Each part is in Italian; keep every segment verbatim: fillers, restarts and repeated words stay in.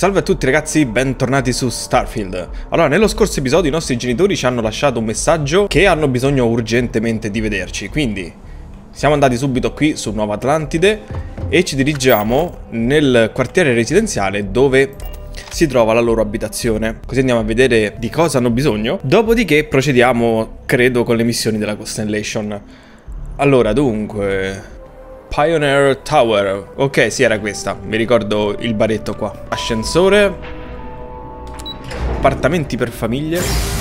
Salve a tutti ragazzi, bentornati su Starfield. Allora, nello scorso episodio i nostri genitori ci hanno lasciato un messaggio che hanno bisogno urgentemente di vederci, quindi siamo andati subito qui su Nuova Atlantide e ci dirigiamo nel quartiere residenziale dove si trova la loro abitazione. Così andiamo a vedere di cosa hanno bisogno, dopodiché procediamo, credo, con le missioni della Constellation. Allora, dunque... Pioneer Tower. Ok, sì, era questa. Mi ricordo il baretto qua. Ascensore. Appartamenti per famiglie.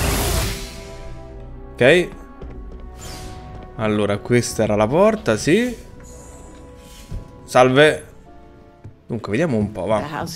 Ok. Allora, questa era la porta, sì. Salve. Dunque, vediamo un po', va. Ah,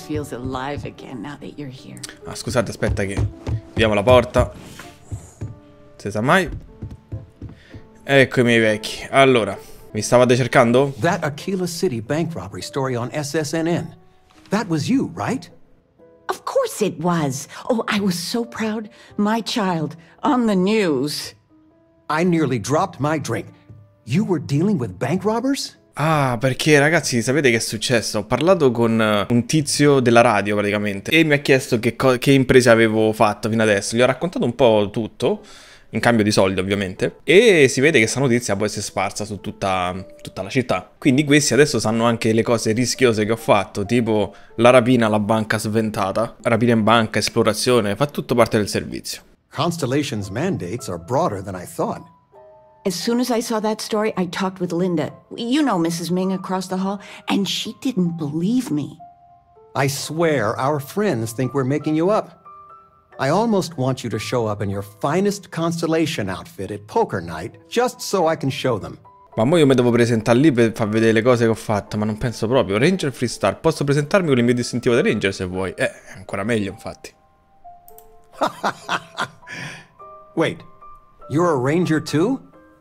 scusate, aspetta che... Vediamo la porta. Se sa mai. Ecco i miei vecchi. Allora... Mi stavate cercando? That Aquila City bank robbery story on S S N N. That was you, right? Of course it was. Oh, I was so proud. My child on the news. I nearly dropped my drink. You were dealing with bank robbers? Ah, perché ragazzi, sapete che è successo? Ho parlato con un tizio della radio praticamente e mi ha chiesto che, che imprese avevo fatto fino adesso. Gli ho raccontato un po' tutto. In cambio di soldi ovviamente, e si vede che questa notizia poi si è sparsa su tutta, tutta la città. Quindi questi adesso sanno anche le cose rischiose che ho fatto, tipo la rapina alla banca sventata, rapina in banca, esplorazione, fa tutto parte del servizio. Constellation's mandates are broader than I thought. As soon as I saw that story, I talked with Linda. You know Missus Ming across the hall, and she didn't believe me. I swear our friends think we're making you up. I almost want you to show up in your finest Constellation outfit at poker night, just so I can show them. Ma mo io mi devo presentare lì per far vedere le cose che ho fatto, ma non penso proprio. Ranger Freestar, posso presentarmi con il mio distintivo da Ranger se vuoi. Eh, ancora meglio infatti. Wait, you're a Ranger too?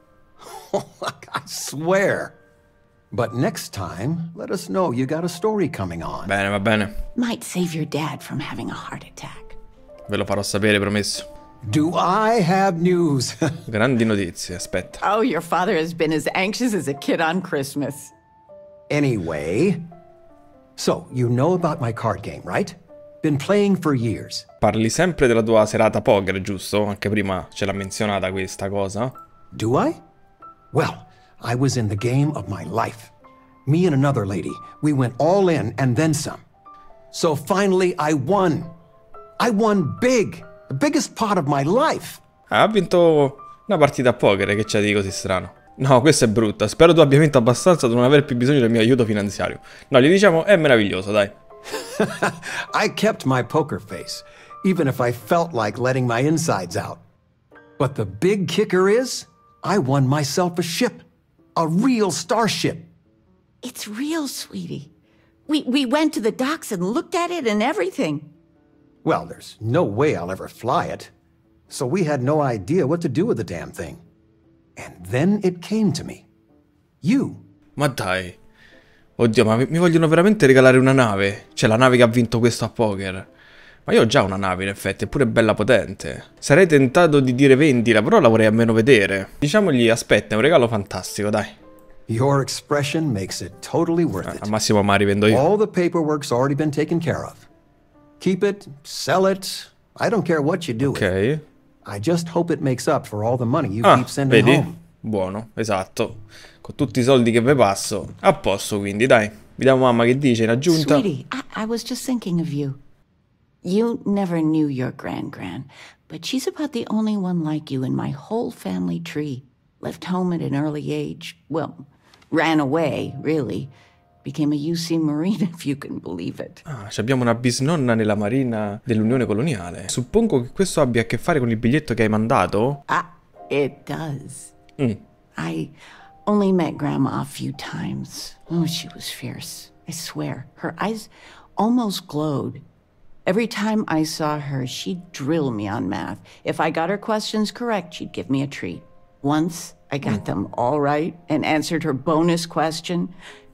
I swear. But next time, let us know you got a story coming on. Bene, va bene. Might save your dad from having a heart attack. Ve lo farò sapere, promesso. Do I have news? Grandi notizie, aspetta. Oh, your father has been as anxious as a kid on Christmas. Anyway, so you know about my card game, right? Been playing for years. Parli sempre della tua serata poker, giusto? Anche prima ce l'ha menzionata questa cosa. Do I? Well, I was in the game of my life. Me and another lady, we went all in and then some. So finally I won. I won big, the biggest pot of my life. Ah, ha vinto una partita a poker, che c'è di così strano? No, questa è brutta. Spero tu abbia vinto abbastanza da non aver più bisogno del mio aiuto finanziario. No, gli diciamo, è meraviglioso, dai. I kept my poker face, even if I felt like letting my insides out. But the big kicker is, I won myself a ship. A real starship. It's real, sweetie. We, we went to the docks and looked at it and everything. Well, there's no way I'll ever fly it. So we had no idea what to do with the damn thing. And then it came to me. You. Ma dai. Oddio, ma mi vogliono veramente regalare una nave? Cioè la nave che ha vinto questo a poker. Ma io ho già una nave in effetti, è pure bella potente. Sarei tentato di dire vendila, però la vorrei almeno vedere. Diciamogli, aspetta, è un regalo fantastico, dai. Your expression makes it totally worth it. Al massimo ma rivendo io. All the paperwork's already been taken care of. Keep it, sell it, I don't care what you do with it. I just hope it makes up for all the money you ah, keep sending vedi? home. Buono, esatto. Con tutti i soldi che vi passo. A posto quindi, dai. Vediamo mamma che dice in aggiunta. Sweetie, I, I was just thinking of you. You never knew your grand-gran, but she's about the only one like you in my whole family tree. Left home at an early age. Well, ran away, really. Became a U C Marine, if you can believe it. Ah, abbiamo una bisnonna nella marina dell'Unione Coloniale. Suppongo che questo abbia a che fare con il biglietto che hai mandato? Ah, it does. Mm. I only met Grandma a few times. Oh, she was fierce. I swear. Her eyes almost glowed. Every time I saw her, she'd drill me on math. If I got her questions correct, she'd give me a treat. Once, I got mm. them all right and answered her bonus question.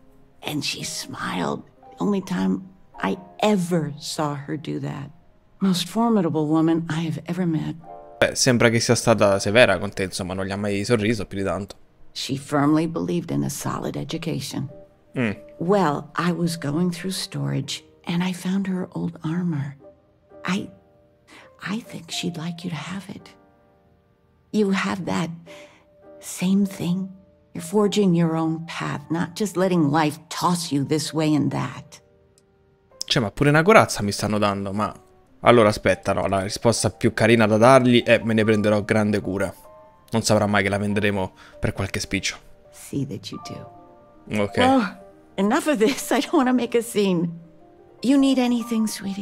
And she smiled. The only time I ever saw her do that. Most formidable woman I have ever met. Beh, sembra che sia stata severa con te, insomma, non gli ha mai sorriso più di tanto. She firmly believed in a solid education. Mm. Well, I was going through storage and I found her old armor. I... I think she'd like you to have it. You have that same thing. You're forging your own path, not just letting life toss you this way and that. Cioè, ma pure una corazza mi stanno dando, ma... Allora, aspetta, no, la risposta più carina da dargli è me ne prenderò grande cura. Non saprà mai che la venderemo per qualche spiccio. See that you do. Ok. Oh, enough of this. I don't want to make a scene. You need anything, sweetie?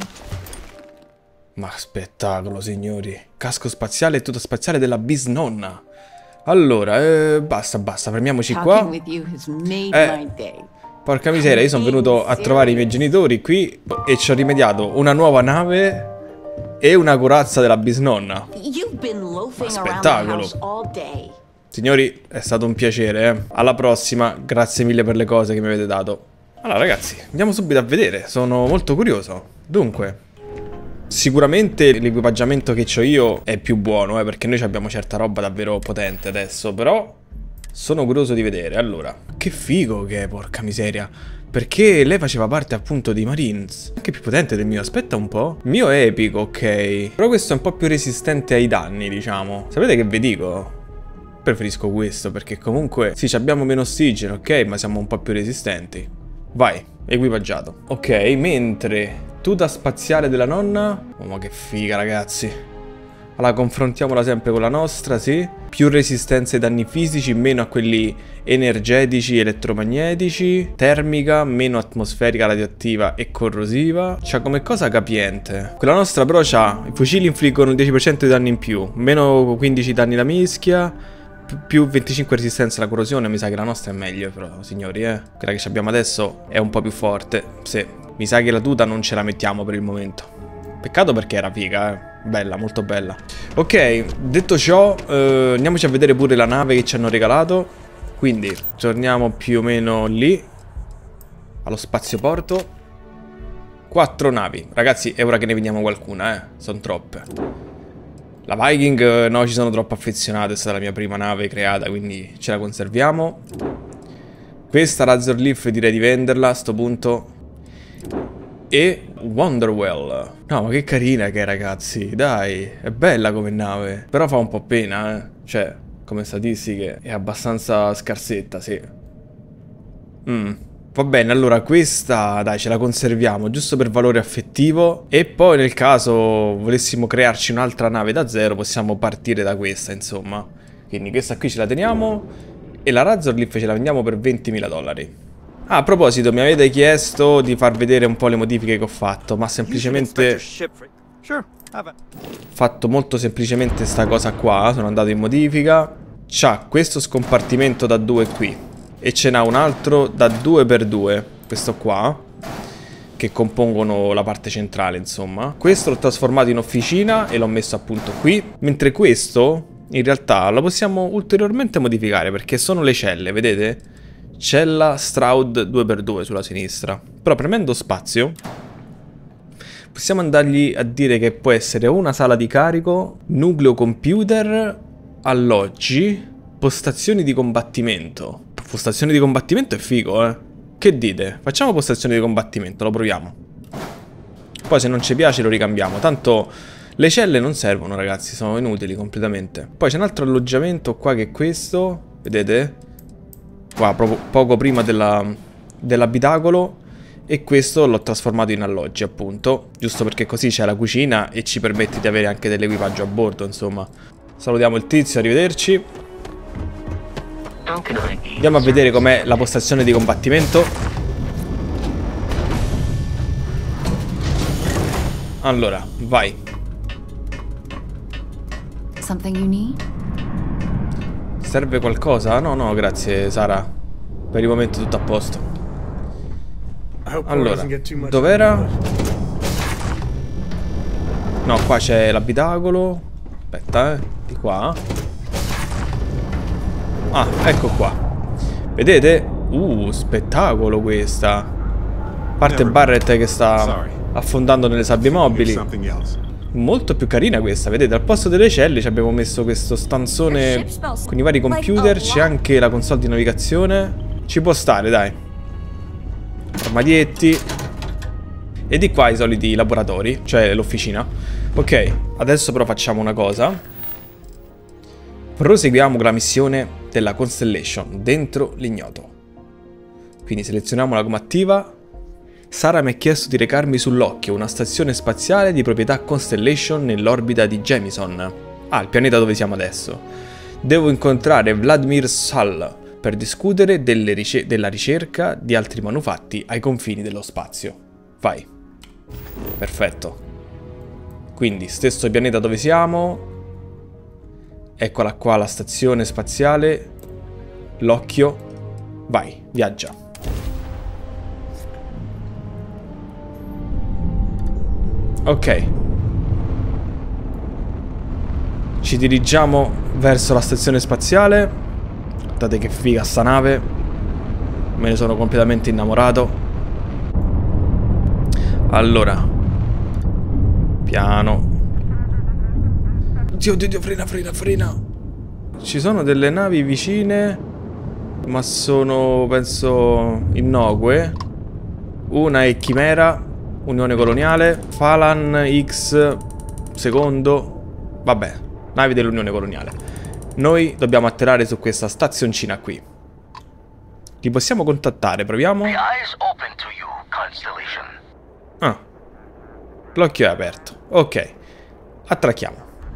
Ma spettacolo, signori. Casco spaziale e tuta spaziale della bisnonna. Allora, eh, basta, basta, fermiamoci qua. Talking with you has made Eh, my day. porca miseria, io sono venuto a trovare i miei genitori qui e ci ho rimediato una nuova nave e una corazza della bisnonna. You've been loafing around the spettacolo. house all day. Signori, è stato un piacere, eh. Alla prossima, grazie mille per le cose che mi avete dato. Allora, ragazzi, andiamo subito a vedere, sono molto curioso. Dunque, sicuramente l'equipaggiamento che ho io è più buono, eh, perché noi abbiamo certa roba davvero potente adesso, però sono curioso di vedere. Allora, che figo che è, porca miseria. Perché lei faceva parte appunto dei Marines. Anche più potente del mio, aspetta un po'. Il mio è epico, ok. Però questo è un po' più resistente ai danni, diciamo. Sapete che vi dico? Preferisco questo, perché comunque sì, abbiamo meno ossigeno, ok, ma siamo un po' più resistenti. Vai, equipaggiato. Ok, mentre tuta spaziale della nonna. Oh, ma che figa, ragazzi. Allora, confrontiamola sempre con la nostra, sì. Più resistenza ai danni fisici, meno a quelli energetici, elettromagnetici. Termica, meno atmosferica, radioattiva e corrosiva. C'ha come cosa capiente. Quella nostra però c'ha i fucili infliggono il dieci per cento di danni in più, meno quindici danni la mischia, più venticinque resistenza alla corrosione. Mi sa che la nostra è meglio però, signori, eh. Quella che abbiamo adesso è un po' più forte, sì. Mi sa che la tuta non ce la mettiamo per il momento. Peccato perché era figa, eh. Bella, molto bella. Ok, detto ciò, eh, andiamoci a vedere pure la nave che ci hanno regalato. Quindi, torniamo più o meno lì, allo spazioporto. Quattro navi. Ragazzi, è ora che ne vediamo qualcuna, eh. Sono troppe. La Viking, eh, no, ci sono troppo affezionato. È stata la mia prima nave creata, quindi ce la conserviamo. Questa Razorleaf direi di venderla a sto punto. E Wonderwell. No, ma che carina che è, ragazzi. Dai, è bella come nave. Però fa un po' pena, eh. Cioè, come statistiche è abbastanza scarsetta, sì. Mm. Va bene, allora questa, dai, ce la conserviamo giusto per valore affettivo. E poi nel caso volessimo crearci un'altra nave da zero, possiamo partire da questa, insomma. Quindi questa qui ce la teniamo. E la Razorleaf ce la vendiamo per ventimila dollari. Ah, a proposito, mi avete chiesto di far vedere un po' le modifiche che ho fatto, ma semplicemente... fatto molto semplicemente sta cosa qua, sono andato in modifica. C'ha questo scompartimento da due qui, e ce n'ha un altro da due per due, questo qua, che compongono la parte centrale, insomma. Questo l'ho trasformato in officina e l'ho messo appunto qui, mentre questo, in realtà, lo possiamo ulteriormente modificare, perché sono le celle, vedete? Cella Stroud due per due sulla sinistra. Però premendo spazio possiamo andargli a dire che può essere una sala di carico, nucleo computer, alloggi, postazioni di combattimento. Postazioni di combattimento è figo, eh. Che dite? Facciamo postazioni di combattimento, lo proviamo. Poi se non ci piace lo ricambiamo. Tanto le celle non servono, ragazzi, sono inutili completamente. Poi c'è un altro alloggiamento qua che è questo, vedete? Qua, proprio poco prima dell'abitacolo. E questo l'ho trasformato in alloggi, appunto. Giusto perché così c'è la cucina e ci permette di avere anche dell'equipaggio a bordo, insomma. Salutiamo il tizio, arrivederci. Andiamo a vedere com'è la postazione di combattimento. Allora, vai. Something you need? Serve qualcosa? No, no, grazie Sara. Per il momento tutto a posto. Allora, dov'era? No, qua c'è l'abitacolo. Aspetta, eh, di qua. Ah, ecco qua. Vedete? Uh, spettacolo questa. A parte Barrett che sta affondando nelle sabbie mobili. Molto più carina questa, vedete? Al posto delle celle ci abbiamo messo questo stanzone con i vari computer. C'è anche la console di navigazione. Ci può stare, dai. Armadietti. E di qua i soliti laboratori, cioè l'officina. Ok, adesso però facciamo una cosa. Proseguiamo con la missione della Constellation, dentro l'ignoto. Quindi selezioniamo la gomma attiva. Sara mi ha chiesto di recarmi sull'Occhio, una stazione spaziale di proprietà Constellation nell'orbita di Jamison. Ah, il pianeta dove siamo adesso. Devo incontrare Vladimir Sal per discutere delle rice- della ricerca di altri manufatti ai confini dello spazio. Vai. Perfetto. Quindi, stesso pianeta dove siamo. Eccola qua la stazione spaziale. L'Occhio. Vai, viaggia. Ok. Ci dirigiamo verso la stazione spaziale. Guardate che figa sta nave. Me ne sono completamente innamorato. Allora, piano. Oddio, oddio, oddio, frena, frena, frena. Ci sono delle navi vicine, ma sono, penso, innocue. Una è Chimera, Unione Coloniale. Falan X, secondo. Vabbè, navi dell'Unione Coloniale. Noi dobbiamo atterrare su questa stazioncina qui. Li possiamo contattare, proviamo. Ah, l'occhio è aperto. Ok, attracchiamo.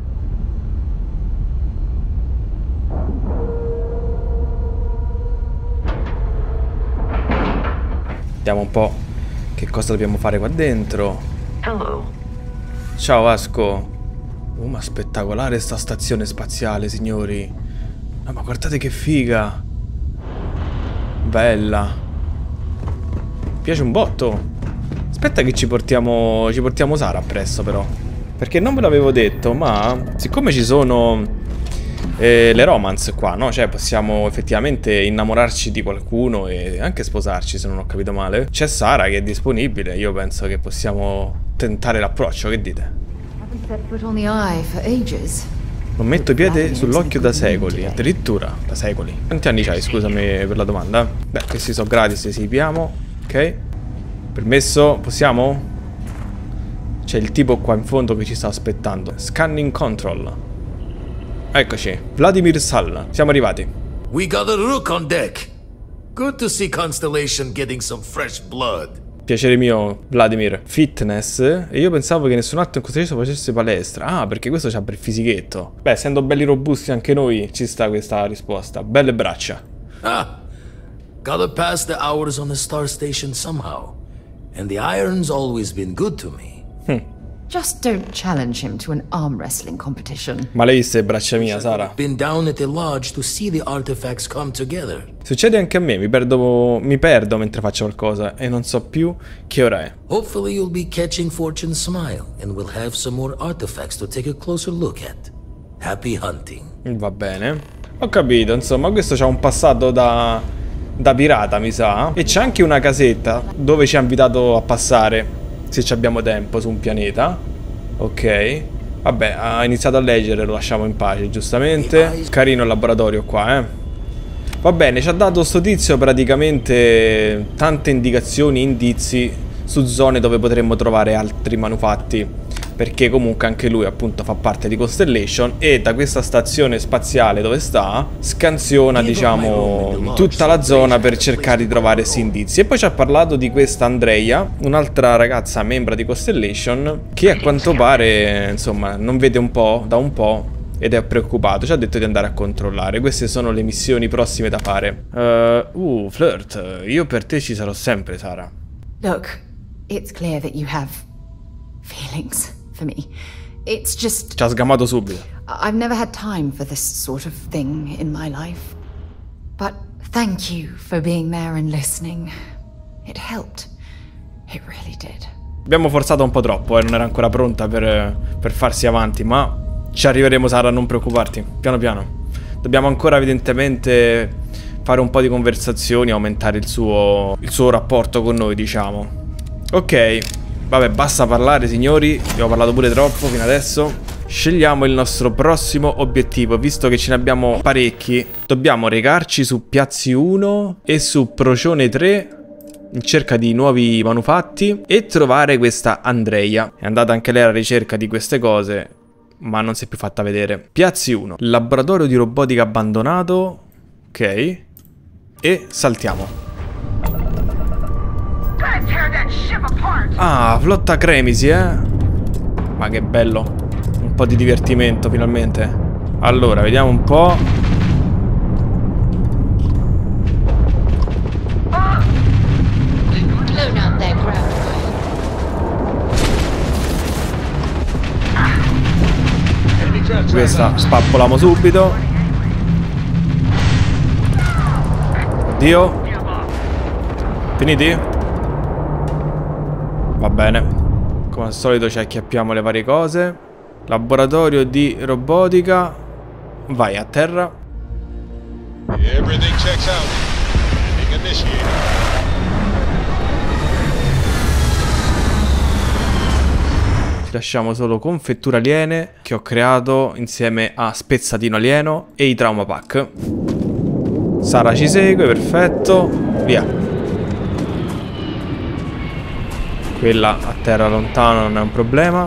Vediamo un po' che cosa dobbiamo fare qua dentro. Hello. Ciao Asco. Oh, ma spettacolare sta stazione spaziale, signori. No, ma guardate che figa. Bella. Mi piace un botto. Aspetta che ci portiamo, ci portiamo Sara appresso però. Perché non ve l'avevo detto, ma siccome ci sono eh, le romance qua, no? Cioè possiamo effettivamente innamorarci di qualcuno e anche sposarci, se non ho capito male. C'è Sara che è disponibile, io penso che possiamo tentare l'approccio, che dite? Non metto piede sull'Occhio da secoli, addirittura da secoli. Quanti anni c'hai, scusami per la domanda? Beh, questi sono gratis, si piamo. Ok. Permesso? Possiamo? C'è il tipo qua in fondo che ci sta aspettando. Scanning control. Eccoci. Vladimir Sal. Siamo arrivati. We got a Rook on deck. Good to see Constellation getting some fresh blood. Piacere mio, Vladimir. Fitness. E io pensavo che nessun altro in Constellation facesse palestra. Ah, perché questo c'ha bel fisichetto. Beh, essendo belli robusti anche noi, ci sta questa risposta. Belle braccia. Ah, gotta pass the hours on the star station somehow. And the iron's always been good to me. Hm. Just don't challenge him to an arm wrestling competition. Ma l'hai viste braccia mia, Sara? Been down at the lodge to see the artifacts come together. Succede anche a me, mi perdo, mi perdo mentre faccio qualcosa e non so più che ora è. Hopefully you'll be catching Fortune's smile and we'll have some more artifacts to take a closer look at. Happy hunting. Va bene. Ho capito, insomma, questo c'ha un passato da... da pirata, mi sa. E c'è anche una casetta dove ci ha invitato a passare, se ci abbiamo tempo, su un pianeta. Ok. Vabbè, ha iniziato a leggere, lo lasciamo in pace, giustamente. Carino il laboratorio qua, eh. Va bene, ci ha dato sto tizio praticamente tante indicazioni, indizi su zone dove potremmo trovare altri manufatti. Perché comunque anche lui appunto fa parte di Constellation e da questa stazione spaziale dove sta scansiona, diciamo, tutta la zona per cercare di trovare questi indizi. E poi ci ha parlato di questa Andrea, un'altra ragazza membra di Constellation, che a quanto pare, insomma, non vede un po', da un po', ed è preoccupato. Ci ha detto di andare a controllare. Queste sono le missioni prossime da fare. Uh, uh flirt, io per te ci sarò sempre, Sara. Look, it's clear that you have feelings for me. It's just... Ci ha sgamato subito. I've never had time for this sort of thing in my life. But thank you for being there and listening. It helped. It really did. Abbiamo forzato un po' troppo, eh, non era ancora pronta per, per farsi avanti, ma ci arriveremo, Sara, non preoccuparti. Piano piano. Dobbiamo ancora evidentemente fare un po' di conversazioni, aumentare il suo, il suo rapporto con noi, diciamo. Ok. Vabbè, basta parlare, signori. Abbiamo parlato pure troppo fino adesso. Scegliamo il nostro prossimo obiettivo. Visto che ce ne abbiamo parecchi, dobbiamo recarci su Piazzi uno e su Procione tre in cerca di nuovi manufatti e trovare questa Andrea. È andata anche lei alla ricerca di queste cose, ma non si è più fatta vedere. Piazzi uno. Laboratorio di robotica abbandonato. Ok. E saltiamo. Ah, flotta Cremisi, eh. Ma che bello. Un po' di divertimento finalmente. Allora, vediamo un po'. Questa spappoliamo subito. Oddio. Finiti? Va bene. Come al solito ci acchiappiamo le varie cose. Laboratorio di robotica. Vai a terra. Everything checks out. Landing initiated. Lasciamo solo confetture aliene che ho creato insieme a spezzatino alieno e i trauma pack. Sara ci segue, perfetto. Via. Quella a terra lontano non è un problema.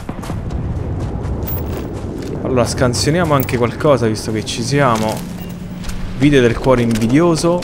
Allora scansioniamo anche qualcosa visto che ci siamo. Vite del cuore invidioso.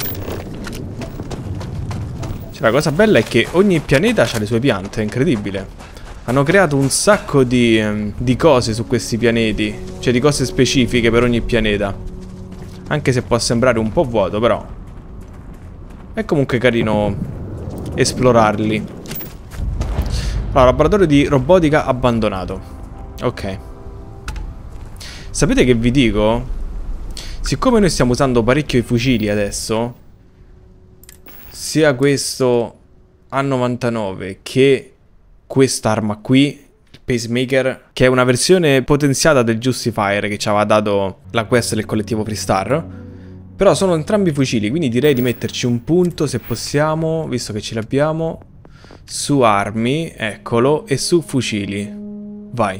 Cioè, la cosa bella è che ogni pianeta ha le sue piante, è incredibile. Hanno creato un sacco di, um, di cose su questi pianeti. Cioè di cose specifiche per ogni pianeta. Anche se può sembrare un po' vuoto, però è comunque carino esplorarli. Allora, laboratorio di robotica abbandonato. Ok. Sapete che vi dico? Siccome noi stiamo usando parecchio i fucili adesso, sia questo A novantanove che quest'arma qui, il Pacemaker, che è una versione potenziata del Justifier che ci aveva dato la quest del collettivo Freestar. Però sono entrambi fucili, quindi direi di metterci un punto, se possiamo, visto che ce l'abbiamo, su armi, eccolo, e su fucili. Vai.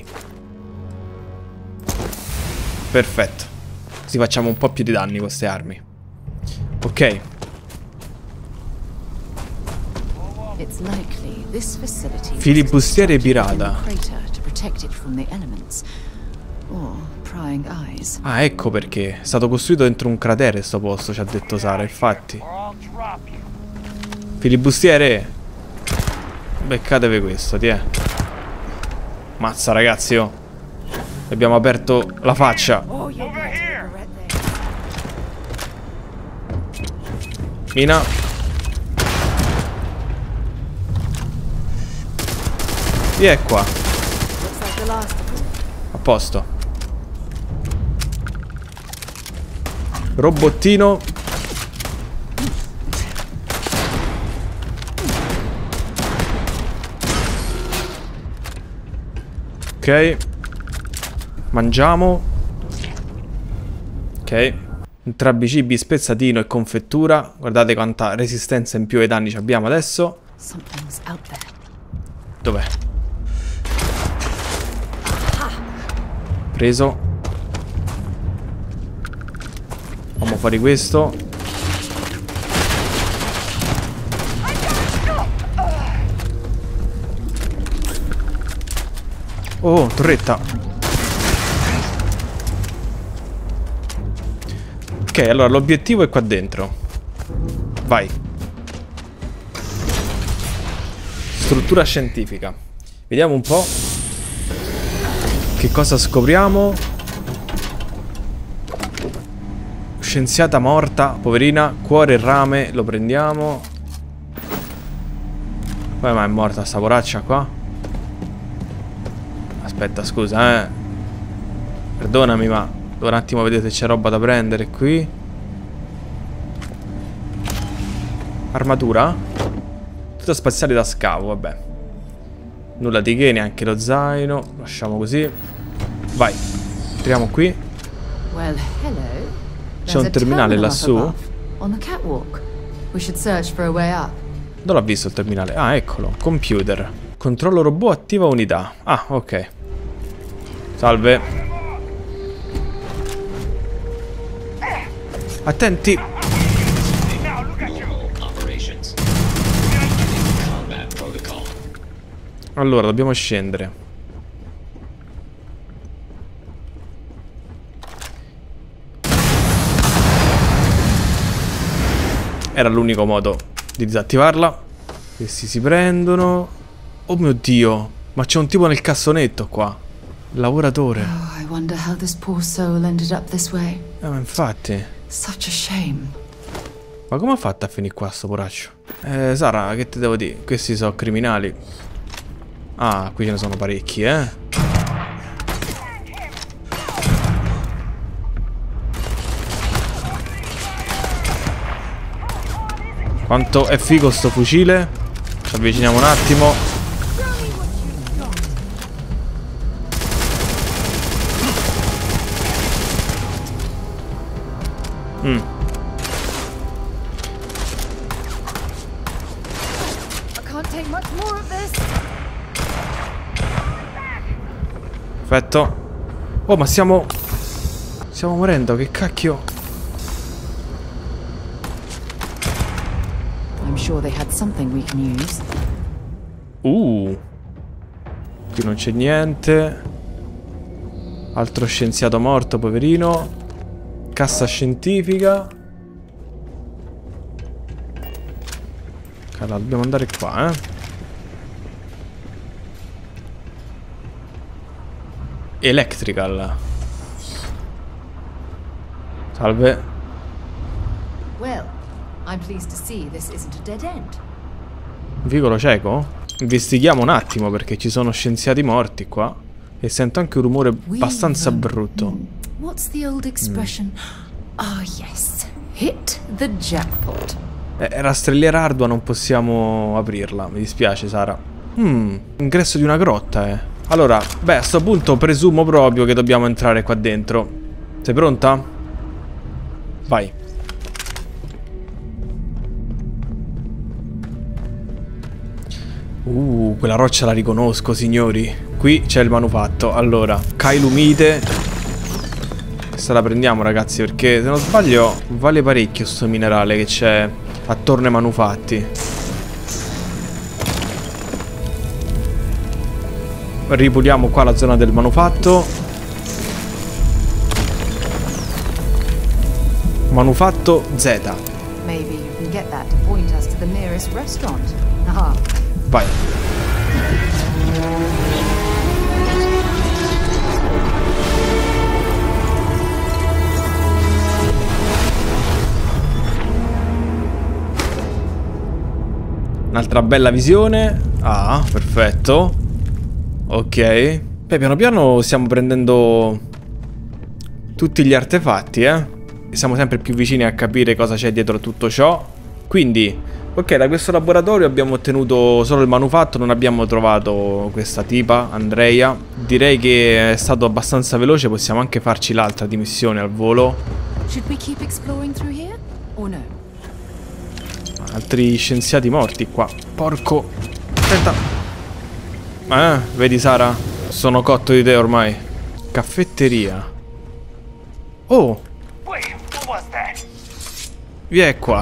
Perfetto. Così facciamo un po' più di danni con queste armi. Ok. Filibustiere pirata. Ah, ecco perché. È stato costruito dentro un cratere sto posto, ci ha detto Sara, infatti. Filibustiere. Beccatevi questo, ti è. Mazza ragazzi, oh. Abbiamo aperto la faccia. Mina. Via qua. A posto. Robottino. Ok. Mangiamo. Ok. Entrambi cibi, spezzatino e confettura. Guardate quanta resistenza in più ai danni ci abbiamo adesso. Dov'è? Preso. Andiamo fuori questo. Oh, torretta. Ok, allora l'obiettivo è qua dentro. Vai. Struttura scientifica. Vediamo un po' che cosa scopriamo. Scienziata morta, poverina. Cuore e rame, lo prendiamo. Come mai è morta sta poraccia qua? Aspetta, scusa, eh. Perdonami, ma devo un attimo vedere se c'è roba da prendere qui. Armatura? Tutto spaziale da scavo, vabbè. Nulla di che, neanche lo zaino. Lasciamo così. Vai. Entriamo qui. C'è un terminale lassù. Non l'ho visto il terminale. Ah, eccolo. Computer. Controllo robot, attiva unità. Ah, ok. Salve. Allora, dobbiamo scendere. Era l'unico modo di disattivarla. Questi si prendono. Oh mio Dio, ma c'è un tipo nel cassonetto qua. Il lavoratore. Oh, I wonder how this poor soul ended up this way. Eh, ma infatti. Such a shame. Ma come ha fatto a finire qua sto poraccio? Eh, Sara, che ti devo dire? Questi sono criminali. Ah, qui ce ne sono parecchi, eh. Quanto è figo sto fucile. Ci avviciniamo un attimo. Mm. Perfetto. Oh, ma stiamo... Stiamo morendo, che cacchio. I'm sure they had something we can use. Uh. Qui non c'è niente. Altro scienziato morto, poverino. Cassa scientifica. Allora, dobbiamo andare qua, eh. Electrical. Salve. Well, I'm pleased to see this isn't a dead end. Vicolo cieco? Investighiamo un attimo perché ci sono scienziati morti qua. E sento anche un rumore abbastanza brutto. What's the old expression? Ah, yes. Hit the jackpot. Eh, è rastrelliera ardua, non possiamo aprirla. Mi dispiace, Sara. Hmm, ingresso di una grotta, eh. Allora, beh, a sto punto presumo proprio che dobbiamo entrare qua dentro. Sei pronta? Vai. Uh, quella roccia la riconosco, signori. Qui c'è il manufatto. Allora, Cailumite. Questa la prendiamo, ragazzi, perché se non sbaglio vale parecchio sto minerale che c'è attorno ai manufatti. Ripuliamo qua la zona del manufatto. Manufatto Z. Maybe you can get that to point us to the nearest restaurant. Aha. Vai. Un'altra bella visione. Ah, perfetto. Ok. Beh, piano piano stiamo prendendo tutti gli artefatti, eh. Siamo sempre più vicini a capire cosa c'è dietro tutto ciò. Quindi, ok, da questo laboratorio abbiamo ottenuto solo il manufatto. Non abbiamo trovato questa tipa, Andrea. Direi che è stato abbastanza veloce. Possiamo anche farci l'altra di missione al volo. Should we keep exploring through here or no? Altri scienziati morti qua. Porco. Aspetta. Eh, vedi Sara? Sono cotto di te ormai. Caffetteria. Oh. Vieni qua.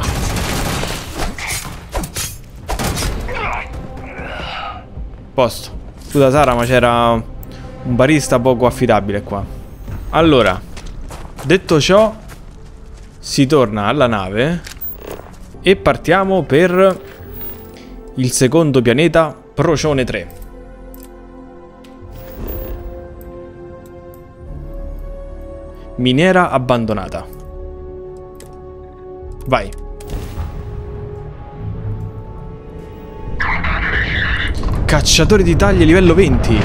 Posto. Scusa Sara, ma c'era un barista poco affidabile qua. Allora, detto ciò, si torna alla nave e partiamo per il secondo pianeta, Procione tre. Miniera abbandonata. Vai. Cacciatore di taglie livello venti.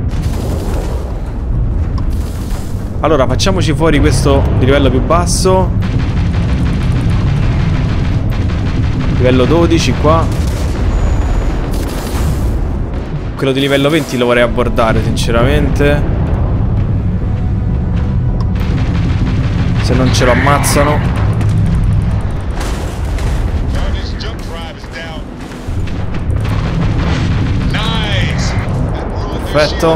Allora, facciamoci fuori questo di livello più basso. Livello dodici qua. Quello di livello venti lo vorrei abbordare, sinceramente. Se non ce lo ammazzano. Perfetto.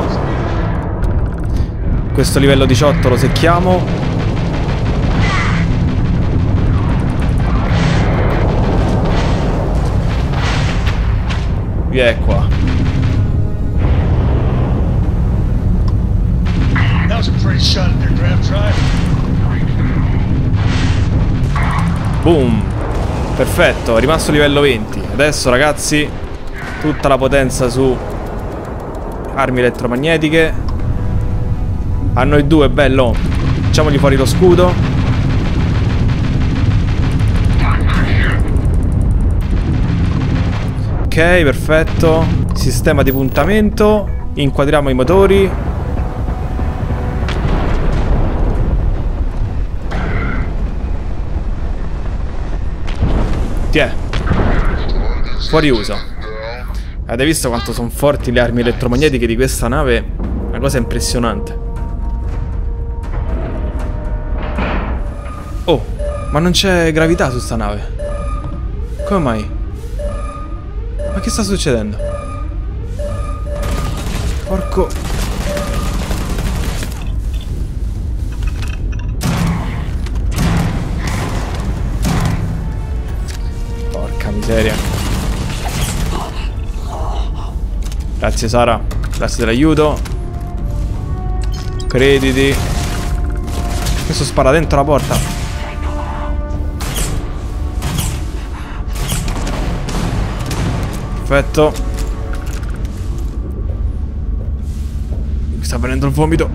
Questo livello diciotto lo secchiamo. Via qua. shot at their grab drive. Boom. Perfetto, è rimasto livello venti. Adesso ragazzi, tutta la potenza su armi elettromagnetiche. A noi due, bello. Facciamogli fuori lo scudo. Ok, perfetto. Sistema di puntamento. Inquadriamo i motori. Tiè. Fuori uso. Avete visto quanto sono forti le armi elettromagnetiche di questa nave? Una cosa impressionante. Oh, ma non c'è gravità su sta nave. Come mai? Ma che sta succedendo? Porco. Porca miseria. Grazie Sara, grazie dell'aiuto. Crediti. Questo spara dentro la porta. Perfetto. Mi sta venendo il vomito.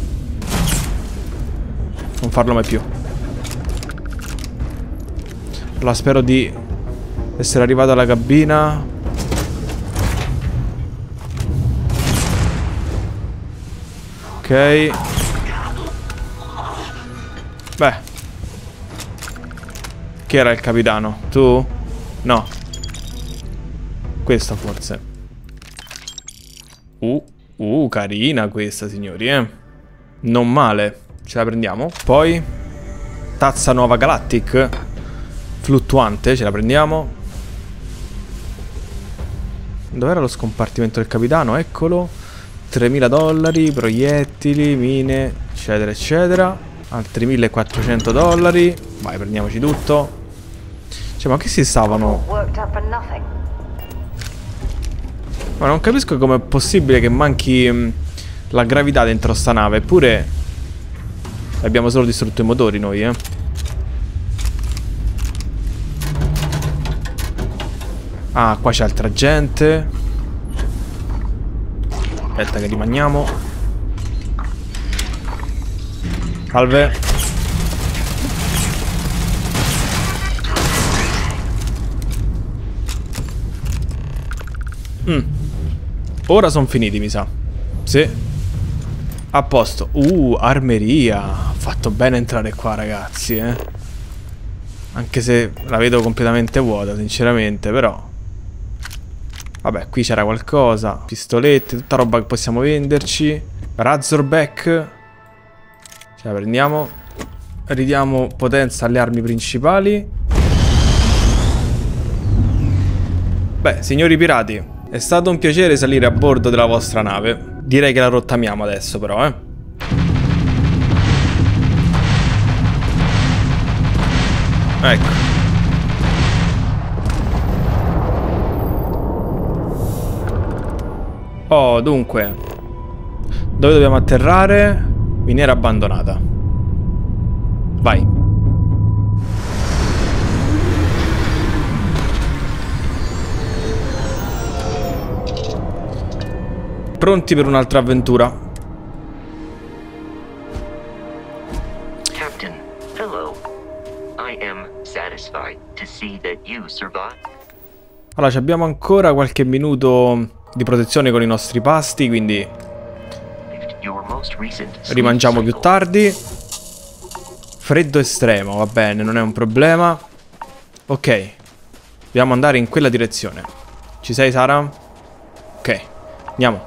Non farlo mai più. Allora spero di essere arrivato alla cabina. Ok. Beh. Chi era il capitano? Tu? No. Questa forse. Uh, uh, carina questa, signori, eh. Non male. Ce la prendiamo. Poi tazza nuova Galactic fluttuante, ce la prendiamo. Dov'era lo scompartimento del capitano? Eccolo. tremila dollari, proiettili, mine, eccetera eccetera. Altri millequattrocento dollari. Vai, prendiamoci tutto. Cioè, ma che si stavano... Ma non capisco com'è possibile che manchi mh, la gravità dentro sta nave. Eppure abbiamo solo distrutto i motori noi, eh. Ah, qua c'è altra gente. Aspetta che rimaniamo. Salve. Mm. Ora sono finiti, mi sa. Sì. A posto. Uh, armeria. Fatto bene entrare qua, ragazzi, eh. Anche se la vedo completamente vuota, sinceramente, però. Vabbè, qui c'era qualcosa. Pistolette, tutta roba che possiamo venderci. Razorback. Ce la prendiamo. Ridiamo potenza alle armi principali. Beh, signori pirati, è stato un piacere salire a bordo della vostra nave. Direi che la rottamiamo adesso però, eh. Ecco. Oh, dunque. Dove dobbiamo atterrare? Miniera abbandonata. Vai. Pronti per un'altra avventura? Captain, hello. I am satisfied to see that you survived. Allora, abbiamo ancora qualche minuto di protezione con i nostri pasti, quindi rimangiamo più tardi. Freddo estremo, va bene, non è un problema. Ok, dobbiamo andare in quella direzione. Ci sei, Sara? Ok, andiamo.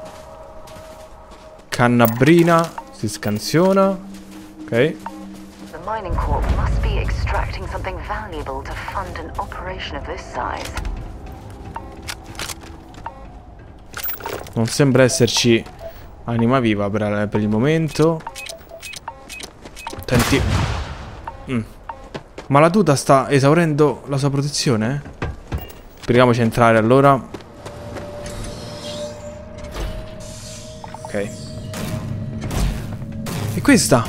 Cannabrina, si scansiona. Ok. The mining corp must be extracting something valuable to fund an operation of this size. Non sembra esserci anima viva per, per il momento. Attenti. Mm. Ma la tuta sta esaurendo la sua protezione? Proviamoci a entrare allora. Ok. E questa?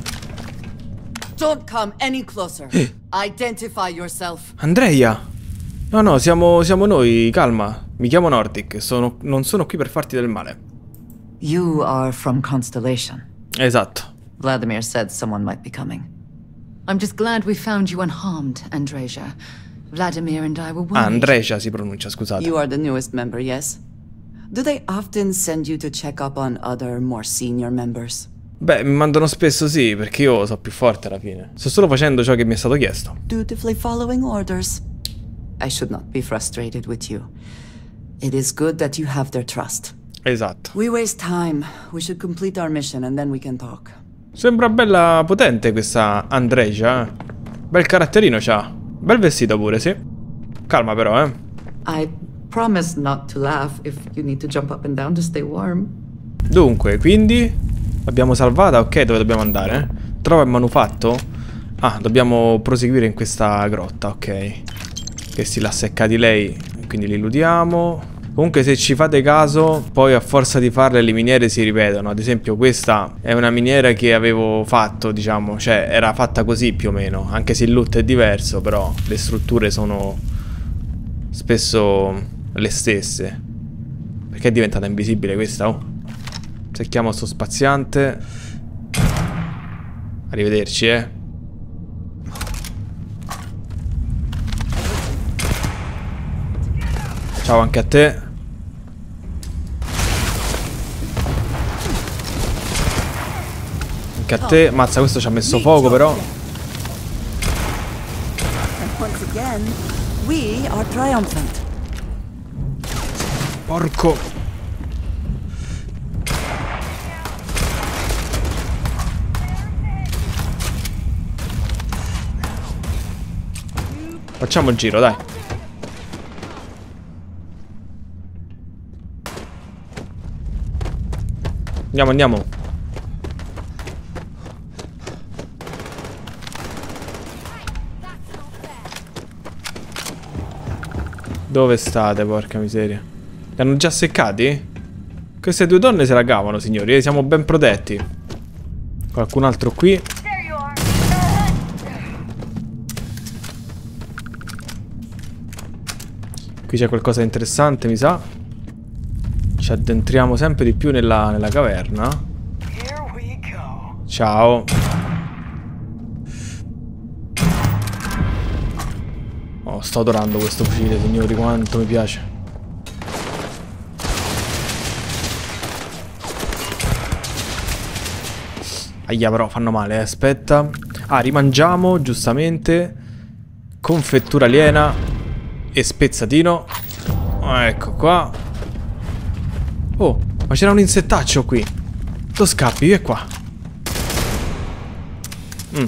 Don't come any closer. Identify yourself. Andrea. No, no, siamo, siamo noi, calma. Mi chiamo Nordic, sono, non sono qui per farti del male. You are from Constellation. Esatto. Vladimir said someone might be coming. I'm just glad we found you unharmed, Andreja. Vladimir and I were worried. Ah, Andreja si pronuncia, scusate. You are the newest member, yes? Do they often send you to check up on other, more senior members? Beh, mi mandano spesso sì, perché io so più forte alla fine. Sto solo facendo ciò che mi è stato chiesto. Dutifully following orders. I should not be frustrated with you. It is good that you have their trust. Esatto. We waste time. We should complete our mission and then we can talk. Sembra bella potente questa Andreja. Bel caratterino c'ha. Bel vestito pure, sì. Calma però, eh. I promise not to laugh if you need to jump up and down to stay warm. Dunque, quindi l'abbiamo salvata, ok, dove dobbiamo andare? Trova il manufatto. Ah, dobbiamo proseguire in questa grotta, ok. Che si l'ha seccati lei, quindi li illudiamo. Comunque se ci fate caso, poi a forza di farle le miniere si ripetono. Ad esempio questa è una miniera che avevo fatto, diciamo, cioè era fatta così più o meno. Anche se il loot è diverso, però le strutture sono spesso le stesse. Perché è diventata invisibile questa? Oh, secchiamo sto spaziante. Arrivederci, eh. Ciao anche a te. Anche a te. Mazza, questo ci ha messo fuoco però. And once again, we are triumphant. Porco. Facciamo il giro, dai. Andiamo, andiamo. Dove state, porca miseria? Li hanno già seccati? Queste due donne se la cavano, signori. Siamo ben protetti. Qualcun altro qui? Qui c'è qualcosa di interessante, mi sa. Ci addentriamo sempre di più nella, nella caverna. Ciao. Oh, sto adorando questo fucile, signori, quanto mi piace. Aia, però fanno male, eh. Aspetta. Ah, rimangiamo, giustamente. Confettura aliena. E spezzatino. Ecco qua. Oh, ma c'era un insettaccio qui. Tu scappi, è qua. Mm.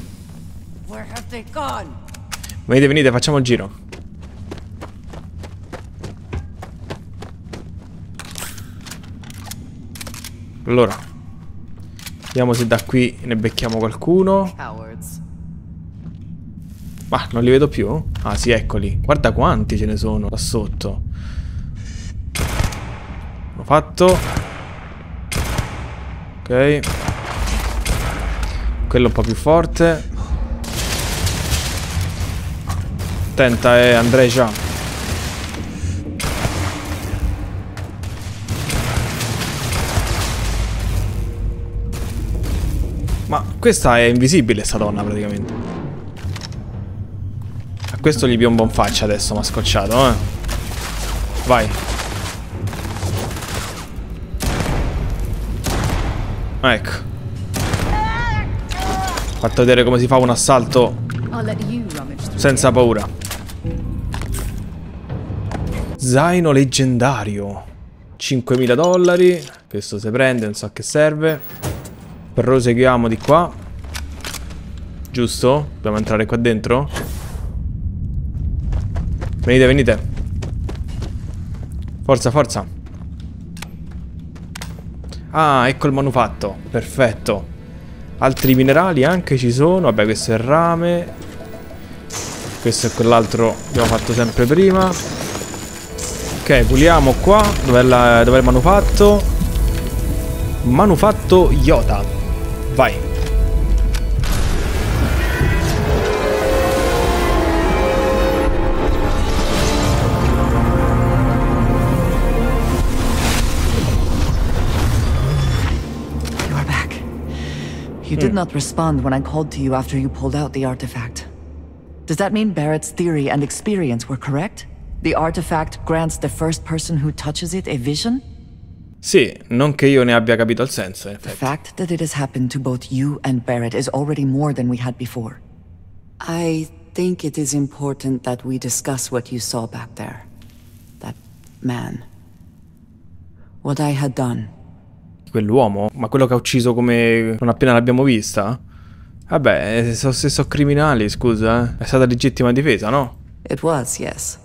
Venite, venite, facciamo il giro. Allora, vediamo se da qui ne becchiamo qualcuno. Ma non li vedo più? Ah sì, eccoli. Guarda quanti ce ne sono là sotto. L'ho fatto. Ok. Quello un po' più forte. Attenta, eh, Andreja. Ma questa è invisibile, sta donna, praticamente. A questo gli piombo in faccia adesso, mi ha scocciato, eh. Vai. Ecco. Fatto vedere come si fa un assalto senza paura. Zaino leggendario. cinquemila dollari. Questo si prende, non so a che serve. Proseguiamo di qua. Giusto? Dobbiamo entrare qua dentro. Venite, venite. Forza, forza. Ah, ecco il manufatto. Perfetto. Altri minerali anche ci sono. Vabbè, questo è il rame. Questo è quell'altro che abbiamo fatto sempre prima. Ok, puliamo qua. Dov'è, la, dov'è il manufatto? Manufatto Iota. Vai. You did not respond when I called to you after you pulled out the artifact. Does that mean Barrett's theory and experience were correct? The artifact grants the first person who touches it a vision? Sì, non che io ne abbia capito il senso, in The effetti. fact that it has happened to both you and Barrett is already more than we had before. I think it is important that we discuss what you saw back there. That man. What I had done. Quell'uomo? Ma quello che ha ucciso come non appena l'abbiamo vista? Vabbè, se so, so criminali, scusa, eh. È stata legittima difesa, no? It was, yes.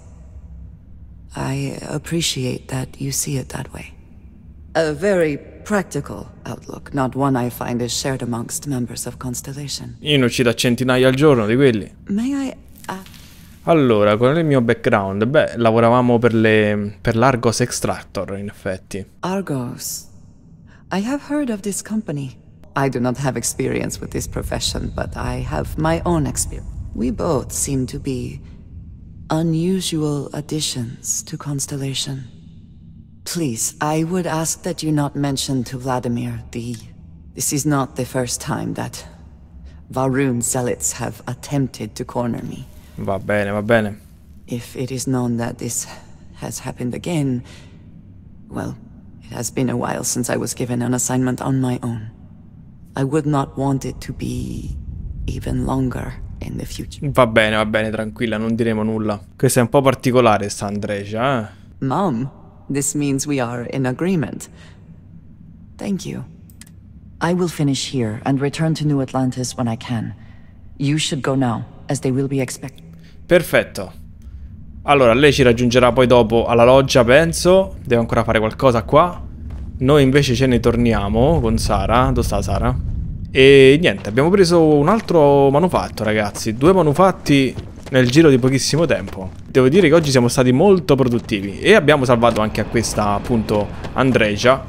I appreciate that you see it that way. A very practical outlook, not one I find is shared amongst members of Constellation. Io ne uccido a centinaia al giorno di quelli. May I... Uh... Allora, qual è il mio background? Beh, lavoravamo per le... per l'Argos Extractor, in effetti. Argos... I have heard of this company. I do not have experience with this profession, but I have my own experience. We both seem to be unusual additions to Constellation. Please, I would ask that you not mention to Vladimir the... This is not the first time that Va'ruun zealots have attempted to corner me. Va bene, va bene. If it is known that this has happened again, well... It has been a while since I was given an assignment on my own. I would not want it to be even longer in the future. Va bene, va bene, tranquilla, non diremo nulla. Questa è un po' particolare, sta Andreja, eh? Mom, this means we are in agreement. Thank you. I will finish here and return to New Atlantis when I can. You should go now, as they will be expecting. Perfetto. Allora, lei ci raggiungerà poi dopo alla loggia, penso. Deve ancora fare qualcosa qua. Noi invece ce ne torniamo con Sara. Dove sta Sara? E niente, abbiamo preso un altro manufatto, ragazzi. Due manufatti nel giro di pochissimo tempo. Devo dire che oggi siamo stati molto produttivi. E abbiamo salvato anche a questa, appunto, Andreja,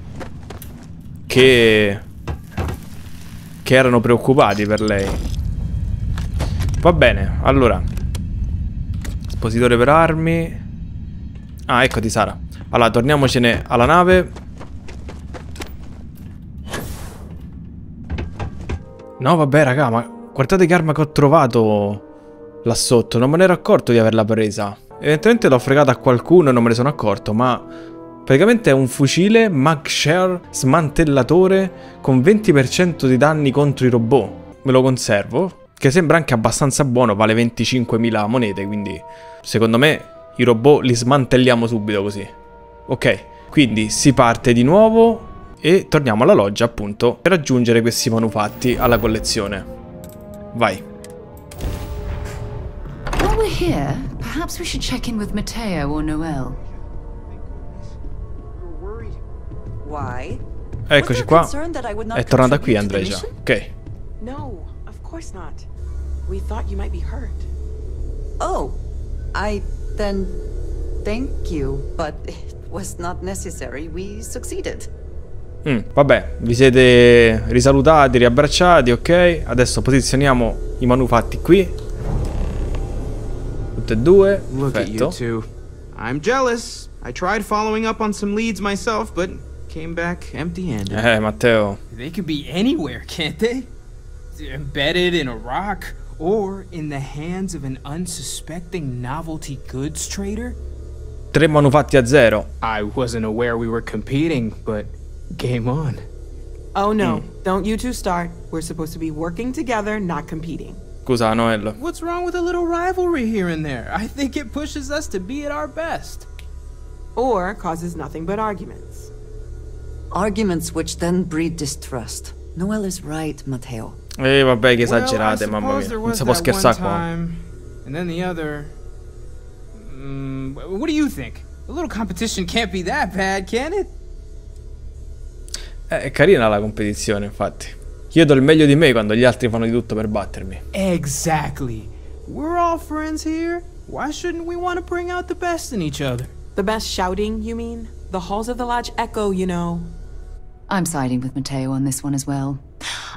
Che... Che erano preoccupati per lei. Va bene, allora... Espositore per armi. Ah, eccoti Sara. Allora, torniamocene alla nave. No, vabbè, raga, ma guardate che arma che ho trovato là sotto. Non me ne ero accorto di averla presa. Evidentemente l'ho fregata a qualcuno e non me ne sono accorto, ma... Praticamente è un fucile Magshare smantellatore con venti per cento di danni contro i robot. Me lo conservo. Che sembra anche abbastanza buono, vale venticinquemila monete, quindi secondo me i robot li smantelliamo subito così. Ok, quindi si parte di nuovo e torniamo alla loggia, appunto, per aggiungere questi manufatti alla collezione. Vai. While we're here, perhaps we should check in with Matteo or Noel. Why? Eccoci qua. È tornata qui Andreja. Ok. No, of course not. We thought you might be hurt. Oh, I then thank you, but it was not necessary. We succeeded. Mm, vabbè, vi siete risalutati, riabbracciati, ok? Adesso posizioniamo i manufatti qui. Tutte e due. Look at you Perfetto. two. I'm jealous. I tried following up on some leads myself, but came back empty-handed. Eh, Matteo. They could be anywhere, can't they? Embedded in a rock, or in the hands of an unsuspecting novelty goods trader? Tre manufatti a zero. I wasn't aware we were competing, but game on. Oh no, Mm. don't you two start. We're supposed to be working together, not competing. Scusa, Noel. What's wrong with a little rivalry here and there? I think it pushes us to be at our best. Or causes nothing but arguments. Arguments which then breed distrust. Noel is right, Matteo. Eh, vabbè, che Well, esagerate, I mamma suppose mia. there Non was si può that scherzare one qua. time, and then the other. Mm, what do you think? A little competition can't be that bad, can it? Eh, è carina la competizione, infatti. Io do il meglio di me quando gli altri fanno di tutto per battermi. Exactly. We're all friends here. Why shouldn't we want to bring out the best in each other? The best shouting, you mean? The halls of the lodge echo, you know. I'm siding with Matteo on this one as well.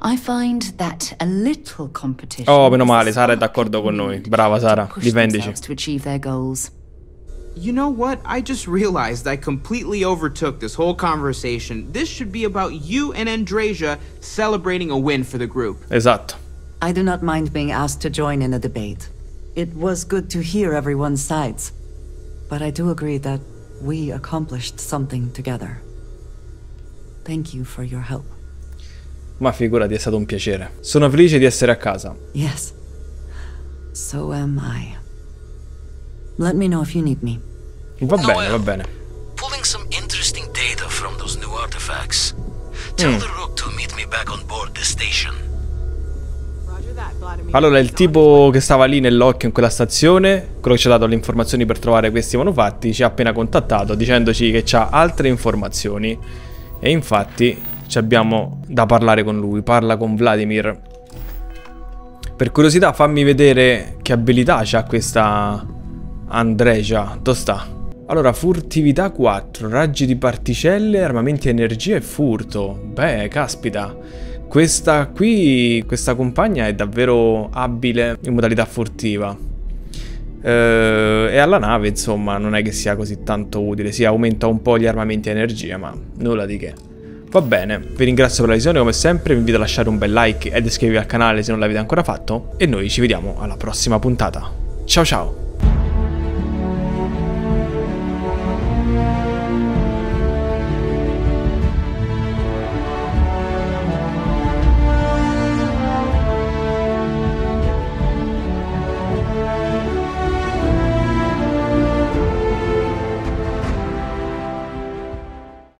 I find that a little competition. Oh, meno male, Sara è d'accordo con noi. Brava Sara, difendici. To achieve their goals. You know what? I just realized I completely overtook this whole conversation. This should be about you and Andreja celebrating a win for the group. Esatto. I do not mind being asked to join in a debate. It was good to hear everyone's sides. But I do agree that we accomplished something together. Thank you for your help. Ma figurati, è stato un piacere. Sono felice di essere a casa. Yes. So am I. Let me know if you need me. Va bene, va bene. Pulling some interesting data from those new artifacts. Tell Mm. the Rook to meet me back on board the station. Allora, il tipo che stava lì nell'occhio in quella stazione, quello che ci ha dato le informazioni per trovare questi manufatti, ci ha appena contattato dicendoci che c'ha altre informazioni. E infatti ci abbiamo da parlare con lui. Parla con Vladimir. Per curiosità fammi vedere che abilità c'ha questa Andreja. Dove sta? Allora, furtività quattro, raggi di particelle, armamenti energia e furto. Beh, caspita. Questa qui, questa compagna è davvero abile in modalità furtiva. Eh, e alla nave, insomma, non è che sia così tanto utile. Si aumenta un po' gli armamenti e energia, ma nulla di che. Va bene, vi ringrazio per la visione come sempre, vi invito a lasciare un bel like ed iscrivervi al canale se non l'avete ancora fatto. E noi ci vediamo alla prossima puntata. Ciao ciao!